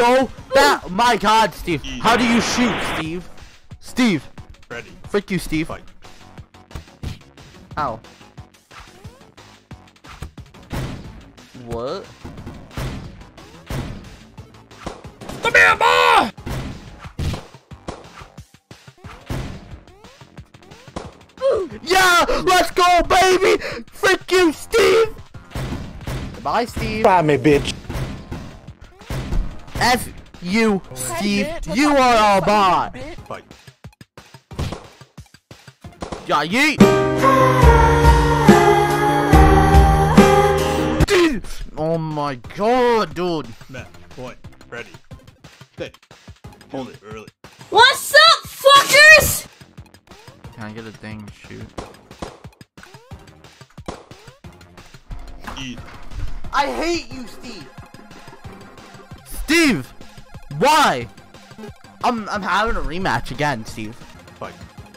go back. My God, Steve. How do you shoot, Steve? Steve. Ready. Frick you, Steve. Fight. Ow. What? Come here, boy! Yeah, let's go, baby! Frick you, Steve! Goodbye, Steve. Try me, bitch. F you, Steve. You are a bot. Fight. Yeah, yeet. Dude. Oh my God, dude. Matt, point. Ready. Stay. Hold it early. What's up, fuckers? Can I get a dang shoot? Eat. I hate you, Steve. Steve, why? I'm having a rematch again, Steve. Fight.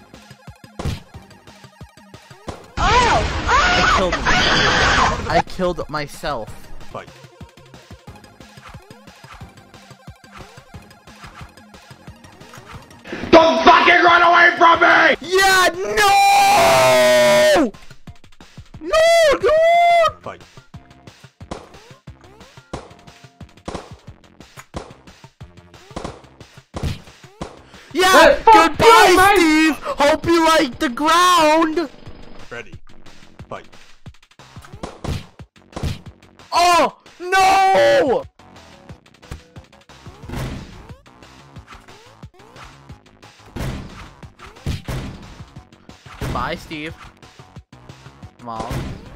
I killed him. I killed myself. Fight. Don't fucking run away from me! Yeah, no! No, dude! Fight. Yeah, Hey, fuck goodbye, you, man. Steve! Hope you like the ground! Ready. Fight. Oh, no! Goodbye, Steve. Mom.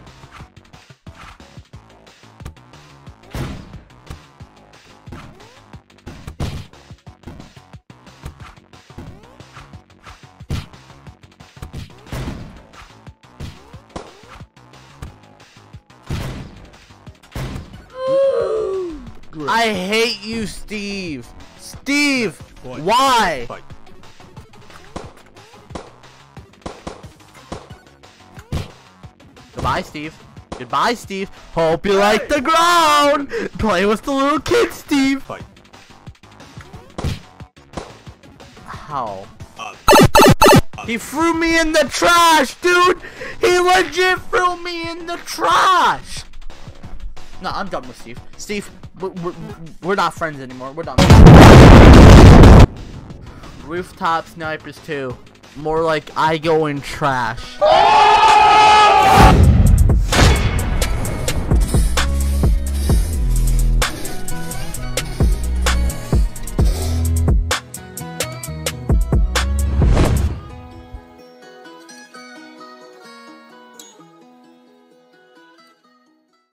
I hate you, Steve. Steve, why? Fight. Goodbye, Steve. Goodbye, Steve. Hope you like the ground. Play with the little kids, Steve. Fight. How? Up. He threw me in the trash, dude. He legit threw me in the trash. No, I'm done with Steve. Steve, we're not friends anymore. We're done. Rooftop snipers too. More like I go in trash.